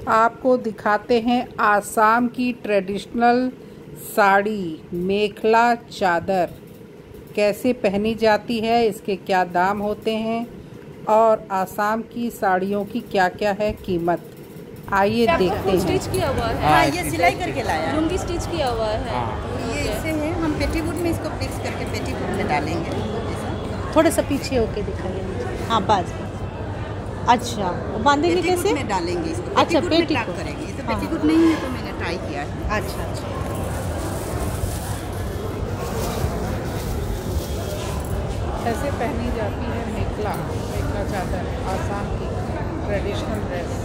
आपको दिखाते हैं आसाम की ट्रेडिशनल साड़ी मेखला चादर कैसे पहनी जाती है, इसके क्या दाम होते हैं और आसाम की साड़ियों की क्या क्या है कीमत। आइए देखते हैं। स्टिच किया हुआ है। हाँ, ये सिलाई करके लाया है। लुंगी स्टिच किया हुआ है। ये इससे है, हम पेटीकोट में इसको फिक्स करके पेटीकोट में डालेंगे। थोड़ा सा पीछे होके दिखाइए। हाँ बस। अच्छा, बांधेंगे कैसे? में डालेंगे इसको। अच्छा, पेटीकोट करेंगे। तो पेटीकोट नहीं है तो मैंने ट्राई किया है। अच्छा अच्छा। ऐसे पहनी जाती है मेखला चादर, आसाम की ट्रेडिशनल ड्रेस।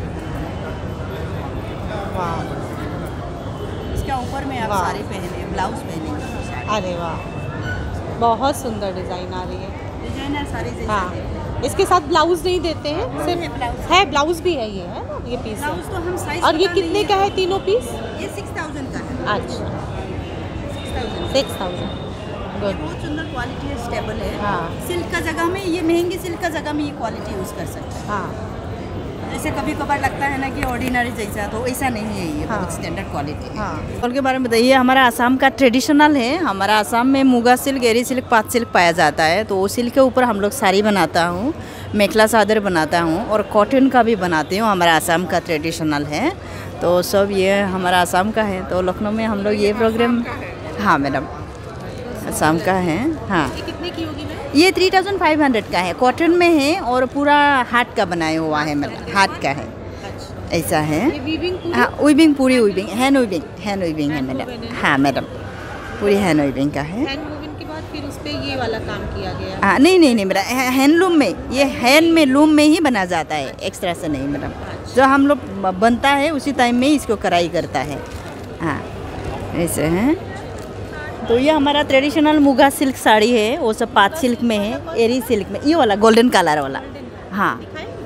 वाह, इसके ऊपर में आप साड़ी पहने, ब्लाउज पहनेंगे। अरे वाह, बहुत सुंदर डिज़ाइन आ रही है। डिजाइनर साड़ी जैसा हाँ, है। इसके साथ ब्लाउज नहीं देते हैं, सिर्फ ब्लाउज है। ब्लाउज भी है, ये है ना, ये पीस ब्लाउज तो हम साइज। और ये कितने का है तीनों पीस? ये 6000 का है। अच्छा, 6000। 6000। ये बहुत सुंदर क्वालिटी है, स्टेबल है। हाँ। सिल्क का जगह में, ये महंगी सिल्क का जगह में ये क्वालिटी यूज़ कर सकते हैं। हाँ जैसे कभी कभार लगता है ना कि ऑर्डिनरी जैसा, तो ऐसा नहीं है। ये हाँ। बहुत स्टैंडर्ड क्वालिटी है। हाँ। और के बारे में बताइए। हमारा आसाम का ट्रेडिशनल है। हमारा आसाम में Muga silk, Eri silk, Pat silk पाया जाता है। तो वो सिल्क के ऊपर हम लोग साड़ी बनाता हूँ, मेखला चादर बनाता हूँ और कॉटन का भी बनाती हूँ। हमारा आसाम का ट्रेडिशनल है। तो सब ये हमारा आसाम का है। तो लखनऊ में हम लोग ये प्रोग्राम। हाँ मैडम, आसाम का है। हाँ, ये कितने की होगी मैम? ये 3500 का है, कॉटन में है और पूरा हाथ का बनाया हुआ है। मतलब हाथ का है, ऐसा है। ये वीविंग पूरी? हाँ, वीविंग पूरी, वीविंग हैंड वीविंग है मैडम। हाँ मैडम, पूरी हैंड वीविंग का है। हैंड वूवन के बाद फिर उस पे ये वाला काम किया गया। हाँ, नहीं मेडम, हैंडलूम में, ये हैंड में लूम में ही बना जाता है, एक्स्ट्रा से नहीं मैडम। जो हम लोग बनता है उसी टाइम में ही इसको कढ़ाई करता है। हाँ, ऐसे हैं। तो ये हमारा ट्रेडिशनल मुगा सिल्क साड़ी है, वो सब पात सिल्क में है, एरी सिल्क में, ये वाला गोल्डन कलर वाला। हाँ,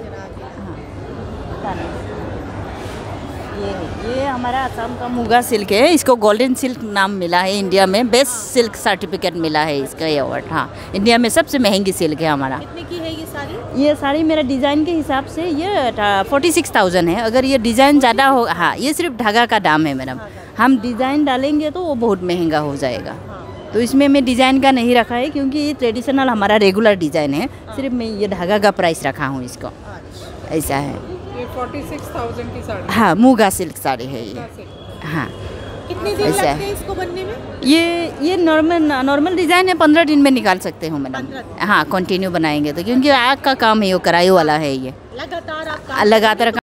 ये हमारा आसाम का मुगा सिल्क है। इसको गोल्डन सिल्क नाम मिला है, इंडिया में बेस्ट सिल्क सर्टिफिकेट मिला है इसका, ये अवार्ड। हाँ, इंडिया में सबसे महंगी सिल्क है हमारा। कितने की है ये साड़ी? ये साड़ी मेरा डिज़ाइन के हिसाब से ये 46,000 है। अगर ये डिज़ाइन ज़्यादा हो, हाँ, ये सिर्फ धागा का दाम है मैडम। हम डिज़ाइन डालेंगे तो वो बहुत महंगा हो जाएगा। तो इसमें मैं डिज़ाइन का नहीं रखा है, क्योंकि ये ट्रेडिशनल हमारा रेगुलर डिज़ाइन है। सिर्फ मैं ये धागा का प्राइस रखा हूँ इसको, ऐसा है। ये 46,000 की साड़ी। हाँ, मुगा सिल्क साड़ी है ये। हाँ, कितने दिन लगते हैं इसको बनने में? ये नॉर्मल डिज़ाइन है, 15 दिन में निकाल सकते हो मैडम। हाँ, कंटिन्यू बनाएंगे तो, क्योंकि आग का काम है, वो कढ़ाई वाला है। ये लगातार आप लगातार